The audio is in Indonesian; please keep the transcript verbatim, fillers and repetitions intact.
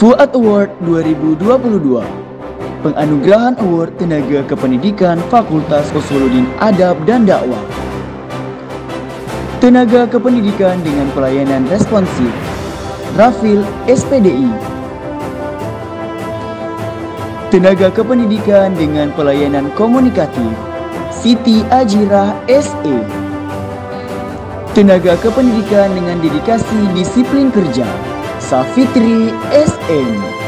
Fuad Award dua ribu dua puluh dua. Penganugerahan Award Tenaga Kependidikan Fakultas Usuluddin Adab dan Dakwah. Tenaga Kependidikan dengan Pelayanan Responsif, Rafil S P D I. Tenaga Kependidikan dengan Pelayanan Komunikatif, Siti Ajirah S E. Tenaga Kependidikan dengan Dedikasi Disiplin Kerja, Safitri S M.